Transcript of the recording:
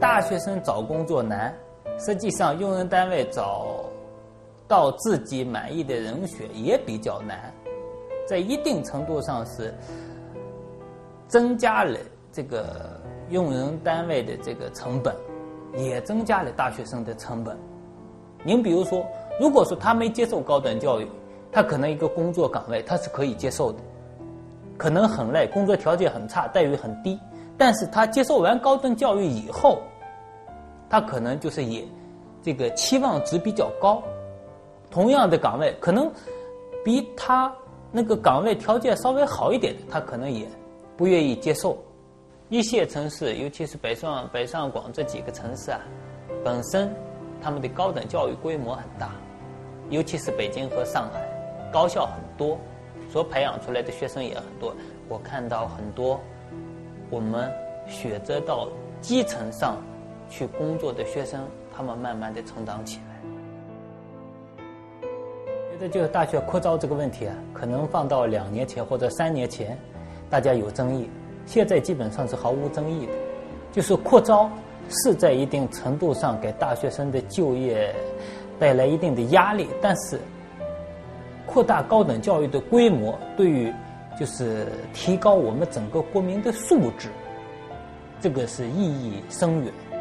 大学生找工作难，实际上用人单位找到自己满意的人选也比较难，在一定程度上是增加了这个用人单位的这个成本，也增加了大学生的成本。您比如说，如果说他没接受高等教育，他可能一个工作岗位他是可以接受的，可能很累，工作条件很差，待遇很低，但是他接受完高等教育以后，他可能就是也这个期望值比较高，同样的岗位可能比他那个岗位条件稍微好一点的，他可能也不愿意接受。一线城市，尤其是北上广这几个城市啊，本身他们的高等教育规模很大，尤其是北京和上海，高校很多，所培养出来的学生也很多。我看到很多我们选择到基层上去工作的学生，他们慢慢的成长起来。觉得就是大学扩招这个问题啊，可能放到2年前或者3年前，大家有争议，现在基本上是毫无争议的。就是扩招是在一定程度上给大学生的就业带来一定的压力，但是扩大高等教育的规模，对于就是提高我们整个国民的素质，这个是意义深远。